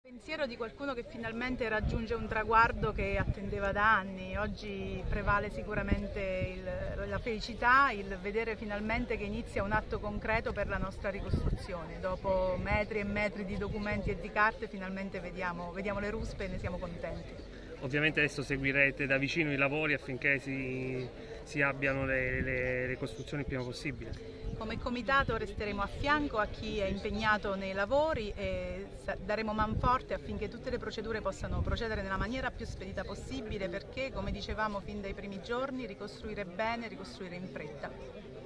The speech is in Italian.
Pensiero di qualcuno che finalmente raggiunge un traguardo che attendeva da anni. Oggi prevale sicuramente la felicità, il vedere finalmente che inizia un atto concreto per la nostra ricostruzione. Dopo metri e metri di documenti e di carte finalmente vediamo le ruspe e ne siamo contenti. Ovviamente adesso seguirete da vicino i lavori affinché si abbiano le costruzioni il prima possibile. Come comitato resteremo a fianco a chi è impegnato nei lavori e daremo manforte affinché tutte le procedure possano procedere nella maniera più spedita possibile, perché, come dicevamo fin dai primi giorni, ricostruire bene, ricostruire in fretta.